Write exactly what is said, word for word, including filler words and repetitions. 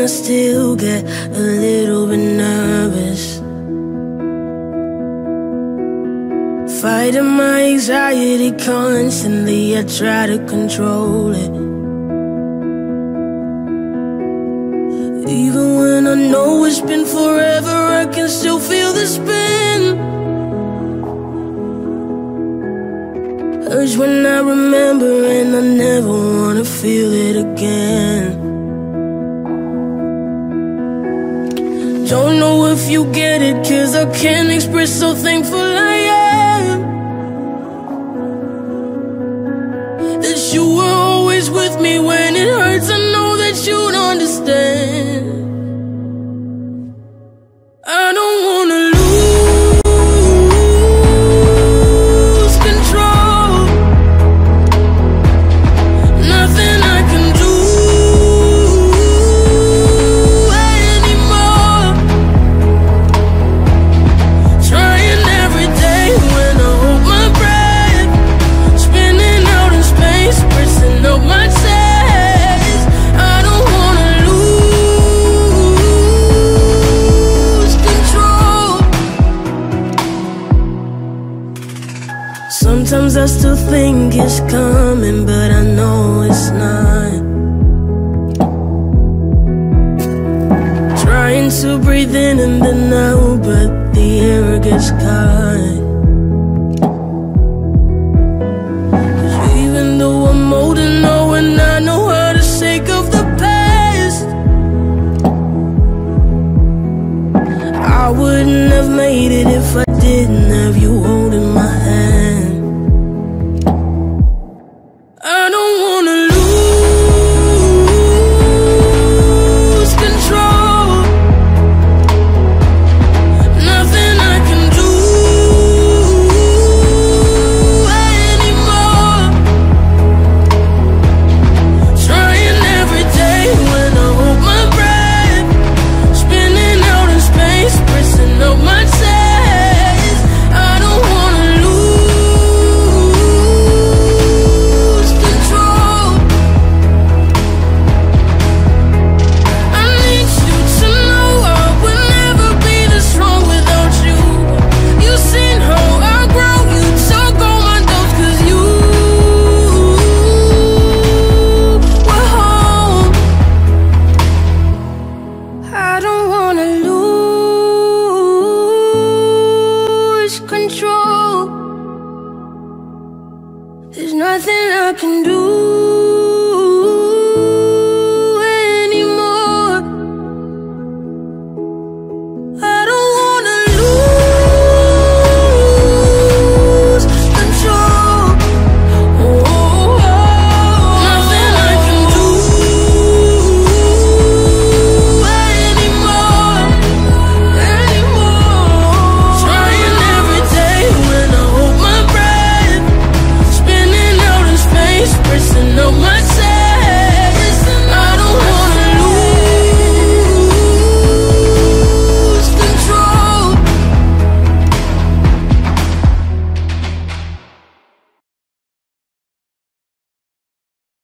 I still get a little bit nervous. Fighting my anxiety constantly, I try to control it. Even when I know it's been forever, I can still feel the spin. Urge when I remember, and I never wanna feel it again. Don't know if you get it, 'cause I can't express how thankful I am that you were always with me when it hurts. I know that you'd understand. I don't wanna lose control. Nothing I can do anymore. Trying every day when I hold my breath, spinning out in space, pressing up my chest. I don't wanna lose control. Sometimes I still think it's coming, but I know it's not. Trying to breathe in and then out, but the air gets caught. 'Cause even though I'm old and know, and I know how to shake off the past, I wouldn't have made it if I didn't have you holding my hand. I don't wanna lose control. Nothing I can do anymore. Trying every day when I hold my breath, spinning out in space, pressing up my chest. I don't wanna lose control. I need you to know I would never be this strong without you. You've seen how I grow, you took all my doubts, 'cause you were home. I don't wanna lose control. There's nothing I can do